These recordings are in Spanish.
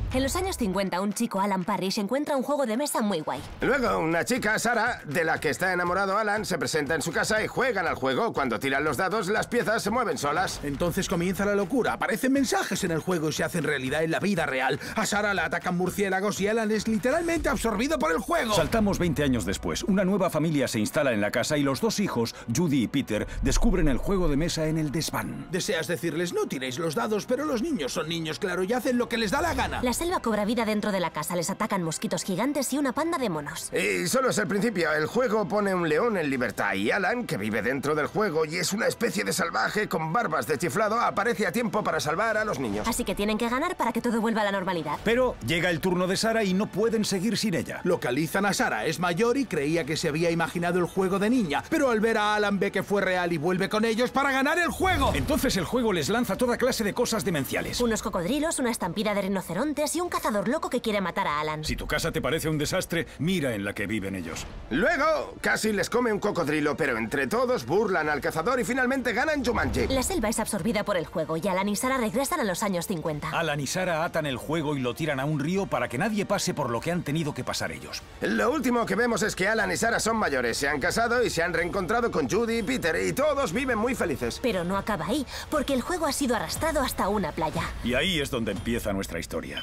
En los años 50, un chico, Alan Parrish, encuentra un juego de mesa muy guay. Luego, una chica, Sarah, de la que está enamorado Alan, se presenta en su casa y juegan al juego. Cuando tiran los dados, las piezas se mueven solas. Entonces comienza la locura. Aparecen mensajes en el juego y se hacen realidad en la vida real. A Sarah la atacan murciélagos y Alan es literalmente absorbido por el juego. Saltamos 20 años después. Una nueva familia se instala en la casa y los dos hijos, Judy y Peter, descubren el juego de mesa en el desván. Deseas decirles, no tiréis los dados, pero los niños son niños, claro, y hacen lo que les da la gana. La selva cobra vida dentro de la casa. Les atacan mosquitos gigantes y una panda de monos. Y solo es el principio. El juego pone un león en libertad y Alan, que vive dentro del juego y es una especie de salvaje con barbas de chiflado, aparece a tiempo para salvar a los niños. Así que tienen que ganar para que todo vuelva a la normalidad. Pero llega el turno de Sarah y no pueden seguir sin ella. Localizan a Sarah, es mayor y creía que se había imaginado el juego de niña, pero al ver a Alan ve que fue real y vuelve con ellos para ganar el juego. Entonces el juego les lanza toda clase de cosas demenciales. Unos cocodrilos, una estampida de rinocerontes y un cazador loco que quiere matar a Alan. Si tu casa te parece un desastre, mira en la que viven ellos. Luego, casi les come un cocodrilo, pero entre todos burlan al cazador y finalmente ganan Jumanji. La selva es absorbida por el juego y Alan y Sarah regresan a los años 50. Alan y Sarah atan el juego y lo tiran a un río para que nadie pase por lo que han tenido que pasar ellos. Lo último que vemos es que Alan y Sarah son mayores, se han casado y se han reencontrado con Judy y Peter y todos viven muy felices. Pero no acaba ahí, porque el juego ha sido arrastrado hasta una playa. Y ahí es donde empieza nuestra historia.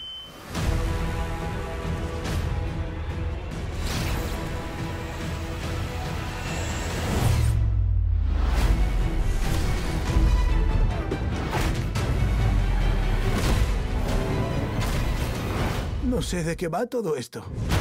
No sé de qué va todo esto.